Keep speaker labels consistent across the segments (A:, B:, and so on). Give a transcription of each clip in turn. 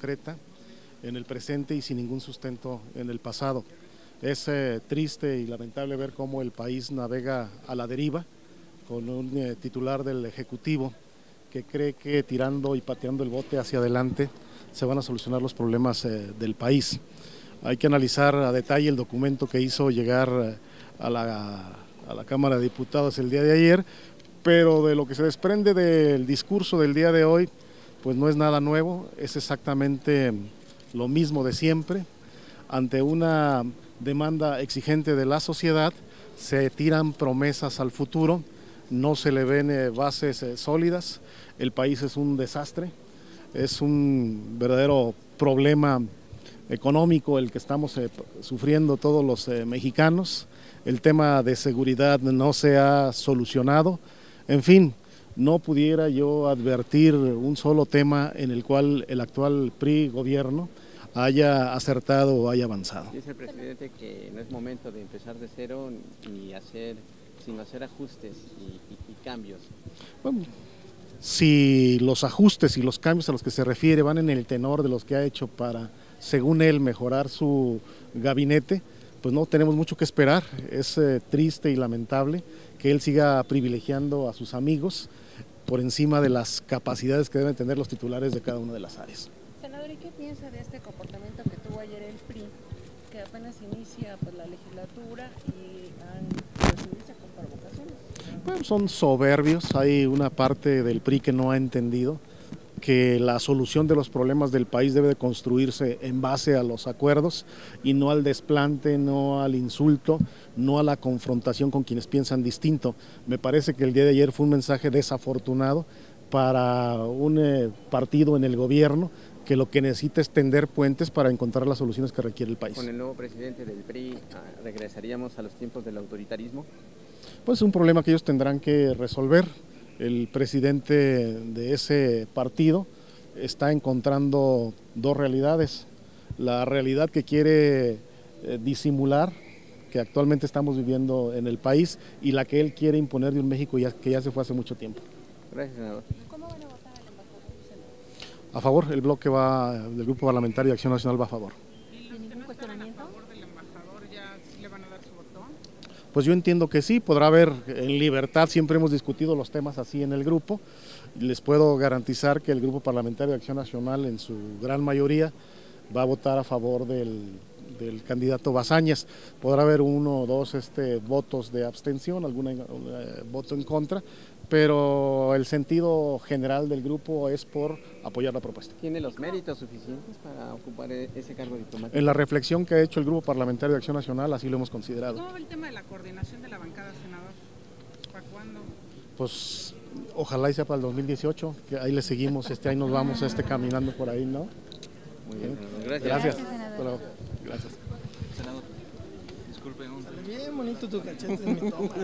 A: concreta en el presente y sin ningún sustento en el pasado. Es triste y lamentable ver cómo el país navega a la deriva con un titular del Ejecutivo que cree que tirando y pateando el bote hacia adelante se van a solucionar los problemas del país. Hay que analizar a detalle el documento que hizo llegar a la Cámara de Diputados el día de ayer, pero de lo que se desprende del discurso del día de hoy, pues no es nada nuevo, es exactamente lo mismo de siempre. Ante una demanda exigente de la sociedad, se tiran promesas al futuro, no se le ven bases sólidas, el país es un desastre, es un verdadero problema económico el que estamos sufriendo todos los mexicanos, el tema de seguridad no se ha solucionado, en fin, no pudiera yo advertir un solo tema en el cual el actual PRI gobierno haya acertado o haya avanzado.
B: Dice el presidente que no es momento de empezar de cero sino hacer ajustes y cambios.
A: Bueno, si los ajustes y los cambios a los que se refiere van en el tenor de los que ha hecho para, según él, mejorar su gabinete, pues no tenemos mucho que esperar. Es triste y lamentable que él siga privilegiando a sus amigos por encima de las capacidades que deben tener los titulares de cada una de las áreas.
C: Senador, ¿y qué piensa de este comportamiento que tuvo ayer el PRI, que apenas inicia la legislatura y inicia con provocaciones?
A: Bueno, son soberbios, hay una parte del PRI que no ha entendido que la solución de los problemas del país debe de construirse en base a los acuerdos y no al desplante, no al insulto, no a la confrontación con quienes piensan distinto. Me parece que el día de ayer fue un mensaje desafortunado para un partido en el gobierno que lo que necesita es tender puentes para encontrar las soluciones que requiere el país.
B: ¿Con el nuevo presidente del PRI regresaríamos a los tiempos del autoritarismo?
A: Pues es un problema que ellos tendrán que resolver. El presidente de ese partido está encontrando dos realidades. La realidad que quiere disimular, que actualmente estamos viviendo en el país, y la que él quiere imponer de un México que ya se fue hace mucho tiempo.
B: Gracias, senador.
C: ¿Cómo van a votar al embajador, senador?
A: A favor, el bloque del Grupo Parlamentario de Acción Nacional va a favor.
C: ¿Y ningún cuestionamiento?
D: ¿A favor del embajador ya sí le van a dar su voto?
A: Pues yo entiendo que sí, podrá haber en libertad, siempre hemos discutido los temas así en el grupo. Les puedo garantizar que el Grupo Parlamentario de Acción Nacional en su gran mayoría va a votar a favor del candidato Bazañas. Podrá haber uno o dos votos de abstención, algún voto en contra, pero el sentido general del grupo es por apoyar la propuesta.
B: ¿Tiene los méritos suficientes para ocupar ese cargo diplomático?
A: En la reflexión que ha hecho el Grupo Parlamentario de Acción Nacional, así lo hemos considerado.
D: ¿Cómo va el tema de la coordinación de la bancada, senador? ¿Para cuándo?
A: Pues ojalá y sea para el 2018, que ahí le seguimos, ahí nos vamos caminando por ahí, ¿no?
B: Muy bien, senador.
A: Gracias.
C: senador.
A: Bueno, gracias.
E: Senador, disculpe.
F: Bien bonito tu cachete en mi toma.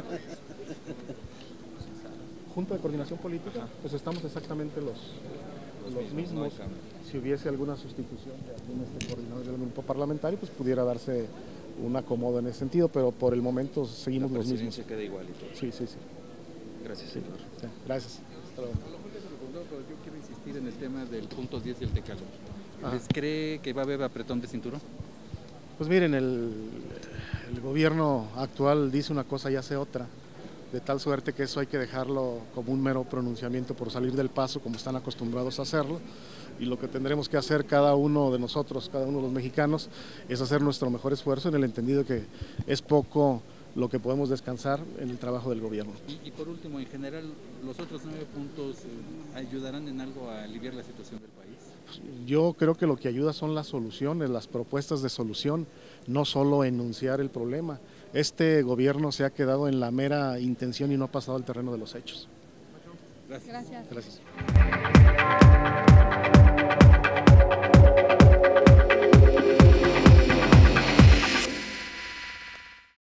A: Junta de Coordinación Política, pues estamos exactamente los mismos. Si hubiese alguna sustitución de algún coordinador del grupo parlamentario, pues pudiera darse un acomodo en ese sentido, pero por el momento seguimos los mismos.
E: Se queda igual y todo.
A: Sí, sí, sí.
E: Gracias, senador.
A: Sí, gracias. Hasta luego.
E: Pero yo quiero insistir en el tema del punto 10 del decálogo.
A: Ajá.
E: ¿Les cree que va a haber apretón de cinturón?
A: Pues miren, el gobierno actual dice una cosa y hace otra, de tal suerte que eso hay que dejarlo como un mero pronunciamiento por salir del paso, como están acostumbrados a hacerlo, y lo que tendremos que hacer cada uno de nosotros, cada uno de los mexicanos, es hacer nuestro mejor esfuerzo en el entendido que es poco lo que podemos descansar en el trabajo del gobierno.
E: Y por último, en general, ¿los otros 9 puntos ayudarán en algo a aliviar la situación del país?
A: Yo creo que lo que ayuda son las soluciones, las propuestas de solución, no solo enunciar el problema. Este gobierno se ha quedado en la mera intención y no ha pasado al terreno de los hechos.
E: Gracias.
A: Gracias.